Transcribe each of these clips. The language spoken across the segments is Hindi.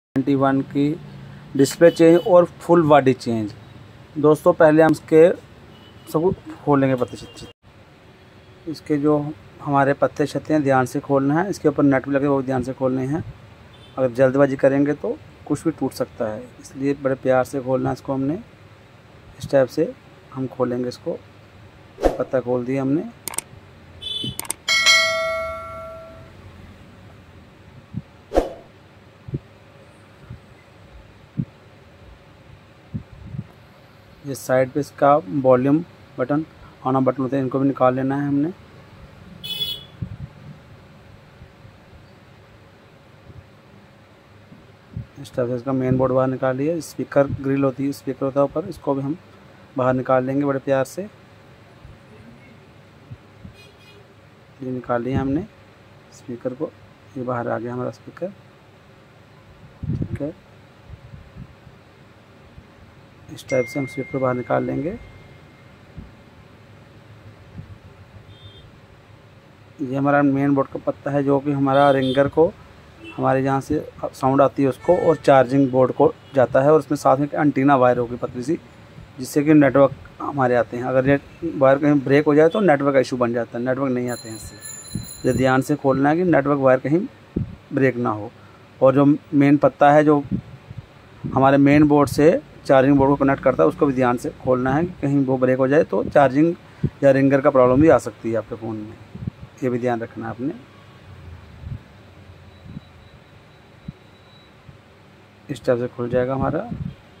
21 की डिस्प्ले चेंज और फुल बॉडी चेंज। दोस्तों पहले हम इसके सब खोलेंगे पत्ते छत्ते। इसके जो हमारे पत्ते छत्ते हैं ध्यान से खोलना है, इसके ऊपर नट भी लगे वो ध्यान से खोलने हैं। अगर जल्दबाजी करेंगे तो कुछ भी टूट सकता है, इसलिए बड़े प्यार से खोलना है इसको। हमने इस टाइप से हम खोलेंगे इसको। पत्ता खोल दिया हमने। ये साइड पे इसका volume button on off button होते हैं, इनको भी निकाल लेना है हमने। इस तरह से इसका मेन बोर्ड बाहर निकाल लिया। स्पीकर ग्रिल होती है, स्पीकर होता है ऊपर, इसको भी हम बाहर निकाल लेंगे बड़े प्यार से। ये निकाल लिया हमने स्पीकर को, ये बाहर आ गया हमारा स्पीकर। ठीक है, इस टाइप से हम स्पीकर बाहर निकाल लेंगे। ये हमारा मेन बोर्ड का पत्ता है, जो कि हमारा रिंगर को, हमारे जहाँ से साउंड आती है उसको, और चार्जिंग बोर्ड को जाता है। और उसमें साथ में एंटीना वायर होगी पतली सी, जिससे कि नेटवर्क हमारे आते हैं। अगर ये वायर कहीं ब्रेक हो जाए तो नेटवर्क इशू बन जाता है, नेटवर्क नहीं आते हैं इससे। ये ध्यान से खोलना है कि नेटवर्क वायर कहीं ब्रेक ना हो। और जो मेन पत्ता है जो हमारे मेन बोर्ड से चार्जिंग बोर्ड को कनेक्ट करता है, उसको भी ध्यान से खोलना है कि कहीं वो ब्रेक हो जाए तो चार्जिंग या रिंगर का प्रॉब्लम भी आ सकती है आपके फ़ोन में। ये भी ध्यान रखना है आपने। इस टाइप से खुल जाएगा हमारा।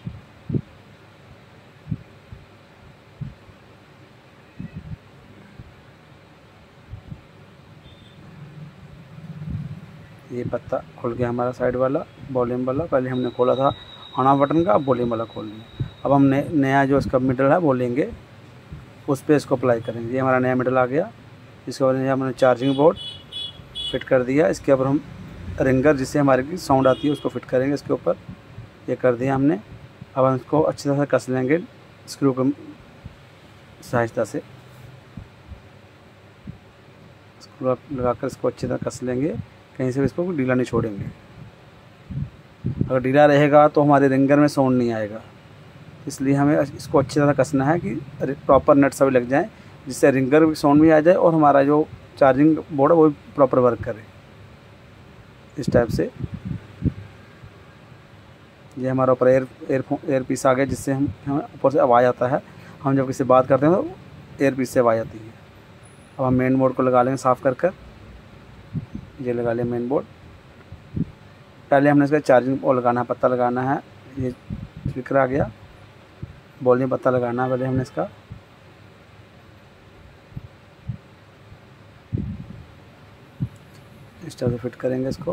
ये पत्ता खुल गया हमारा साइड वाला वॉल्यूम वाला। पहले हमने खोला था ऑन ऑफ बटन का, अब वॉल्यूम वाला खोल लिया। अब हम नया जो इसका मिडल है वो लेंगे, उस पर इसको अप्लाई करेंगे। ये हमारा नया मिडल आ गया। इसके बाद हमने चार्जिंग बोर्ड फिट कर दिया। इसके ऊपर हम रिंगर, जिससे हमारे की साउंड आती है, उसको फिट करेंगे इसके ऊपर। ये कर दिया हमने। अब हम इसको अच्छी तरह से कस लेंगे स्क्रू को सहायता से। स्क्रू लगाकर इसको अच्छी तरह कस लेंगे, कहीं से भी इसको ढीला नहीं छोड़ेंगे। अगर ढीला रहेगा तो हमारे रिंगर में साउंड नहीं आएगा, इसलिए हमें इसको अच्छी तरह कसना है कि प्रॉपर नट सभी लग जाएं, जिससे रिंगर भी साउंड भी आ जाए और हमारा जो चार्जिंग बोर्ड है वो भी प्रॉपर वर्क करे। इस टाइप से ये हमारा ऊपर एयर पीस आ गया, जिससे हमें ऊपर से आवाज़ आता है। हम जब किसी बात करते हैं तो एयर पीस से आवाज़ आती है। अब हम मेन बोर्ड को लगा लेंगे साफ़ कर। ये लगा लिया मेन बोर्ड। पहले हमने इसका चार्जिंग वो लगाना है, पत्ता लगाना है। ये स्पीकर आ गया, वॉल्यूम पत्ता लगाना है पहले हमने इसका। इस तरह से फिट करेंगे इसको।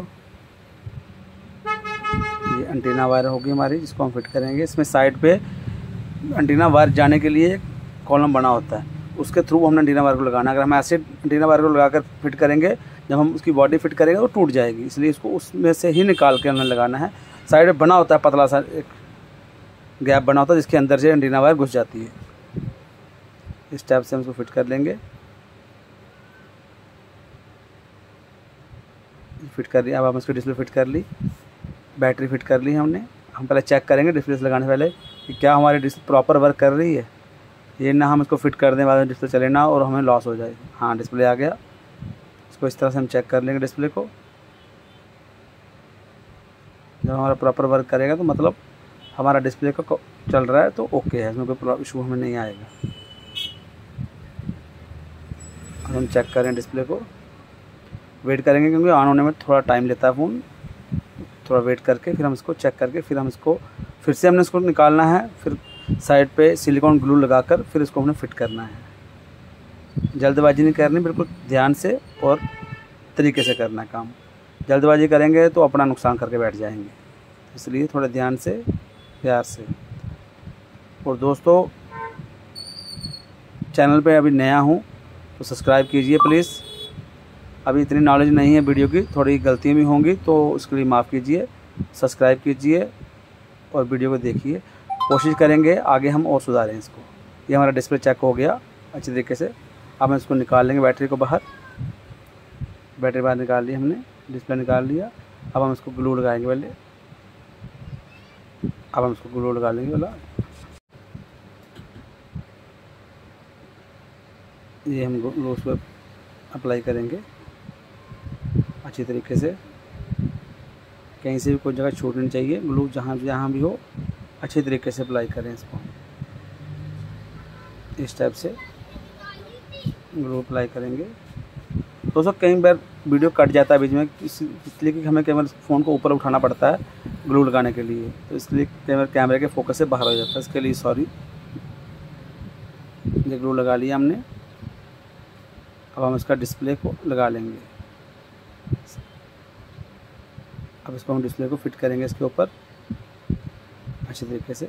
ये एंटीना वायर होगी हमारी, जिसको हम फिट करेंगे। इसमें साइड पे एंटीना वायर जाने के लिए एक कॉलम बना होता है, उसके थ्रू हमने एंटीना वायर को लगाना है। अगर हम ऐसे एंटीना वायर को लगाकर फिट करेंगे, जब हम उसकी बॉडी फिट करेंगे तो टूट जाएगी, इसलिए इसको उसमें से ही निकाल के हमें लगाना है। साइड में बना होता है पतला सा एक गैप बना होता है, जिसके अंदर से एंटीना वायर घुस जाती है। इस टाइप से हम इसको फिट कर लेंगे। फिट कर लिया। अब हम इसको डिस्प्ले फिट कर ली, बैटरी फिट कर ली हमने। हम पहले चेक करेंगे डिस्प्ले से लगाने से पहले कि क्या हमारी डिस्प्ले प्रॉपर वर्क कर रही है। ये ना हम इसको फिट कर दें बाद में डिस्प्ले चले ना और हमें लॉस हो जाए। हाँ, डिस्प्ले आ गया। इसको इस तरह से हम चेक कर लेंगे डिस्प्ले को। जब हमारा प्रॉपर वर्क करेगा तो मतलब हमारा डिस्प्ले का चल रहा है तो ओके है, इसमें कोई इशू हमें नहीं आएगा। अब हम चेक करें डिस्प्ले को, वेट करेंगे क्योंकि ऑन होने में थोड़ा टाइम लेता है फ़ोन। थोड़ा वेट करके फिर हम इसको चेक करके फिर हम इसको फिर से हमने इसको निकालना है। फिर साइड पे सिलिकॉन ग्लू लगाकर फिर इसको हमने फिट करना है। जल्दबाजी नहीं करनी, बिल्कुल ध्यान से और तरीके से करना है काम। जल्दबाजी करेंगे तो अपना नुकसान करके बैठ जाएंगे, इसलिए थोड़ा ध्यान से, प्यार से। और दोस्तों चैनल पे अभी नया हूँ तो सब्सक्राइब कीजिए प्लीज़। अभी इतनी नॉलेज नहीं है वीडियो की, थोड़ी गलतियाँ भी होंगी तो उसके लिए माफ़ कीजिए। सब्सक्राइब कीजिए और वीडियो को देखिए। कोशिश करेंगे आगे हम और सुधारें इसको। ये हमारा डिस्प्ले चेक हो गया अच्छी तरीके से। अब हम इसको निकाल लेंगे बैटरी को बाहर। बैटरी बाहर निकाल ली हमने, डिस्प्ले निकाल लिया। अब हम इसको ग्लू लगाएंगे पहले। अब हम इसको ग्लू लगा लेंगे वाला। ये हम ग्लू उस पर अप्लाई करेंगे अच्छी तरीके से, कहीं से भी कोई जगह छूटनी चाहिए। ग्लू जहाँ भी हो अच्छे तरीके से अप्लाई करें इसको। इस टाइप से ग्लू अप्लाई करेंगे। दोस्तों कई बार वीडियो कट जाता है बीच में, इसलिए कि हमें कैमरा फ़ोन को ऊपर उठाना पड़ता है ग्लू लगाने के लिए, तो इसलिए कैमरे के फोकस से बाहर हो जाता है। इसके लिए सॉरी। ये ग्लू लगा लिया हमने। अब हम इसका डिस्प्ले को लगा लेंगे। अब इसको हम डिस्प्ले को फिट करेंगे इसके ऊपर अच्छे तरीके से।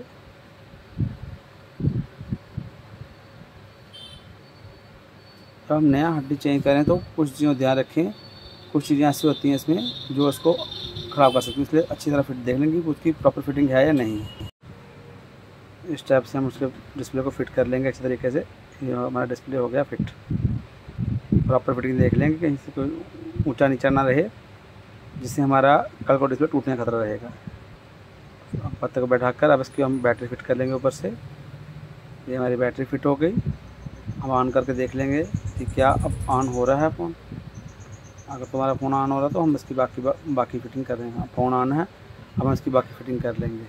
जब हम नया हड्डी चेंज करें तो कुछ चीज़ों ध्यान रखें, कुछ चीज़ें ऐसी होती हैं इसमें जो इसको ख़राब कर सकती है, इसलिए अच्छी तरह फिट देख लेंगे कि उसकी प्रॉपर फिटिंग है या नहीं। इस टाइप से हम उसके डिस्प्ले को फिट कर लेंगे अच्छे तरीके से। ये हमारा डिस्प्ले हो गया फिट। प्रॉपर फिटिंग देख लेंगे कहीं से कोई ऊंचा नीचा ना रहे, जिससे हमारा कल को डिस्प्ले टूटने का खतरा रहेगा। पत्ते को बैठाकर अब इसकी हम बैटरी फिट कर लेंगे ऊपर से। ये हमारी बैटरी फिट हो गई। हम ऑन करके देख लेंगे कि क्या अब ऑन हो रहा है फ़ोन। अगर तुम्हारा फ़ोन ऑन हो रहा है तो हम इसकी बाकी फिटिंग कर रहे हैं। फ़ोन ऑन है, अब हम इसकी बाकी फिटिंग कर लेंगे।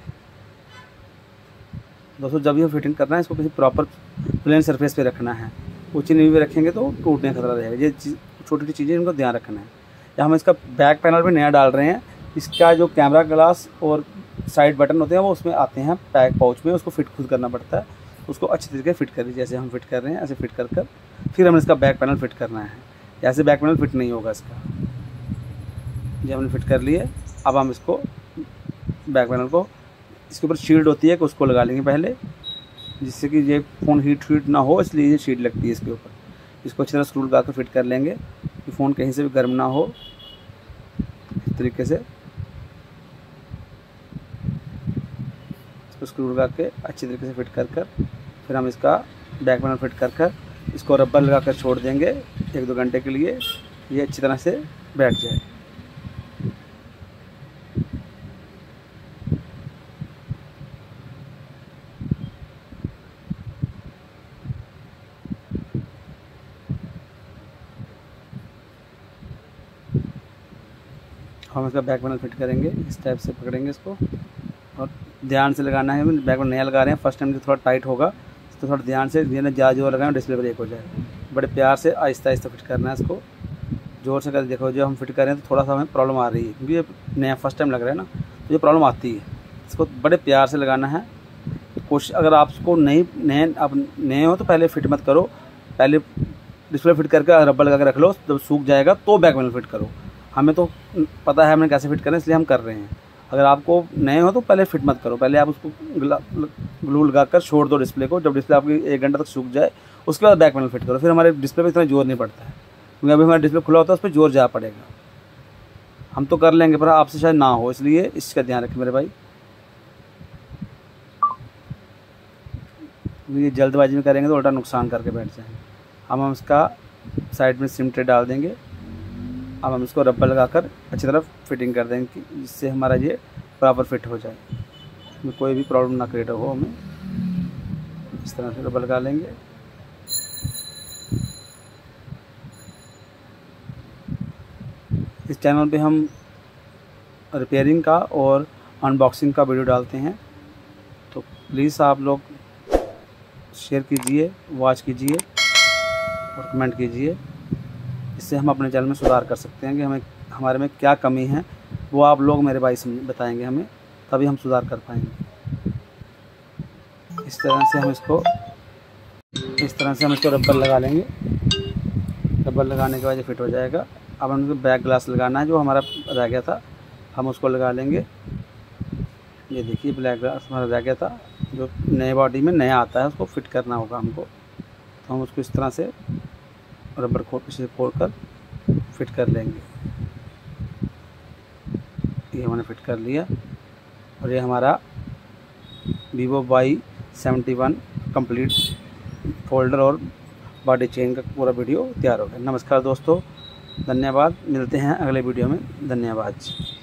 दोस्तों जब ये फिटिंग करना है इसको किसी प्रॉपर प्लेन सरफेस पे रखना है। ऊँची नीवी पे रखेंगे तो टूटने का खतरा रहेगा। ये छोटी छोटी चीज़ें इनको ध्यान रखना है। या हम इसका बैक पैनल भी नया डाल रहे हैं। इसका जो कैमरा ग्लास और साइड बटन होते हैं वो उसमें आते हैं पैक पाउच में, उसको फिट खुद करना पड़ता है। उसको अच्छी तरीके से फिट कर लीजिए, जैसे हम फिट कर रहे हैं ऐसे फिट कर कर फिर हमें इसका बैक पैनल फिट करना है। ऐसे बैक पैनल फिट नहीं होगा इसका। ये हमने फिट कर लिए। अब हम इसको बैक पैनल को, इसके ऊपर शील्ड होती है कि उसको लगा लेंगे पहले, जिससे कि ये फ़ोन हीट ना हो, इसलिए ये शील्ड लगती है इसके ऊपर। इसको अच्छी तरह स्क्रू लगा कर फिट कर लेंगे कि फ़ोन कहीं से भी गर्म ना हो। इस तरीके से इसको स्क्रू लगा के अच्छी तरीके से फिट कर कर फिर हम इसका बैक पैनल फिट कर कर इसको रबर लगा कर छोड़ देंगे 1-2 घंटे के लिए, ये अच्छी तरह से बैठ जाए। हम इसका बैक पैनल फिट करेंगे। इस टाइप से पकड़ेंगे इसको और ध्यान से लगाना है। बैक पैनल नया लगा रहे हैं, फर्स्ट टाइम जो थोड़ा टाइट होगा तो थोड़ा ध्यान से ज़्यादा जोर लगाएं, डिस्प्ले ब्रेक हो जाए। बड़े प्यार से आहिस्ता आहिस्ता फिट करना है इसको। जोर से कर देखो, जो हम फिट कर रहे हैं तो थोड़ा सा हमें प्रॉब्लम आ रही है क्योंकि ये नया फर्स्ट टाइम लग रहा है ना, तो ये प्रॉब्लम आती है। इसको बड़े प्यार से लगाना है। कोशिश, अगर आपको नए हो तो पहले फिट मत करो, पहले डिस्प्ले फिट करके रबर लगा के रख लो, जब सूख जाएगा तो बैक पैनल फिट करो। हमें तो पता है हमें कैसे फिट करना है, इसलिए हम कर रहे हैं। अगर आपको नए हो तो पहले फिट मत करो, पहले आप उसको ग्लू लगा कर छोड़ दो डिस्प्ले को। जब डिस्प्ले आपकी 1 घंटा तक सूख जाए उसके बाद बैक पैनल फिट करो। फिर हमारे डिस्प्ले पे इतना जोर नहीं पड़ता है, क्योंकि अभी हमारा डिस्प्ले खुला होता है उस पर जोर जा पड़ेगा। हम तो कर लेंगे पर आपसे शायद ना हो, इसलिए इसका ध्यान रखें मेरे भाई। ये जल्दबाजी में करेंगे तो उल्टा नुकसान करके बैठ जाएंगे। हम इसका साइड में सिम ट्रे डाल देंगे। अब हम इसको रबर लगाकर अच्छी तरह फिटिंग कर देंगे जिससे हमारा ये प्रॉपर फिट हो जाए, कोई भी प्रॉब्लम ना क्रिएट हो हमें। इस तरह से रबर लगा लेंगे। इस चैनल पे हम रिपेयरिंग का और अनबॉक्सिंग का वीडियो डालते हैं, तो प्लीज़ आप लोग शेयर कीजिए, वॉच कीजिए और कमेंट कीजिए। इससे हम अपने चैनल में सुधार कर सकते हैं कि हमारे में क्या कमी है, वो आप लोग मेरे भाई बताएंगे हमें, तभी हम सुधार कर पाएंगे। इस तरह से हम इसको रबर लगा लेंगे। रबर लगाने के बाद ये फिट हो जाएगा। अब हमको बैक ग्लास लगाना है, जो हमारा रह गया था हम उसको लगा लेंगे। ये देखिए ब्लैक ग्लास हमारा रह गया था, जो नए बॉडी में नया आता है उसको फिट करना होगा हमको। तो हम उसको इस तरह से रबर को पीछे फोड़ कर फिट कर लेंगे। ये हमने फिट कर लिया और ये हमारा Vivo Y71 कंप्लीट फोल्डर और बॉडी चेन का पूरा वीडियो तैयार हो गया। नमस्कार दोस्तों, धन्यवाद। मिलते हैं अगले वीडियो में। धन्यवाद।